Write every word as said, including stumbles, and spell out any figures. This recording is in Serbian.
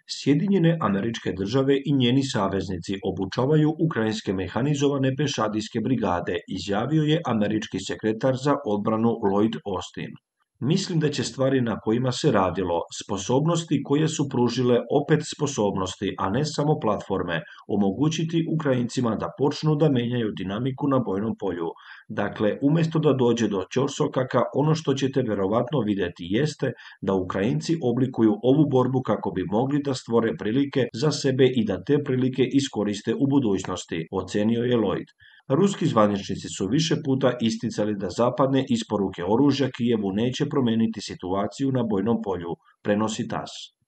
Sjedinjene Američke Države i njeni saveznici obučavaju ukrajinske mehanizovane pešadijske brigade, izjavio je američki sekretar za odbranu Lloyd Austin. Mislim da će stvari na kojima se radilo, sposobnosti koje su pružile opet sposobnosti, a ne samo platforme, omogućiti Ukrajincima da počnu da menjaju dinamiku na bojnom polju. Dakle, umjesto da dođe do ćorsokaka, ono što ćete verovatno vidjeti jeste da Ukrajinci oblikuju ovu borbu kako bi mogli da stvore prilike za sebe i da te prilike iskoriste u budućnosti, ocenio je Lloyd. Ruski zvaničnici su više puta isticali da zapadne isporuke oružja Kijevu neće promeniti situaciju na bojnom polju, prenosi tas.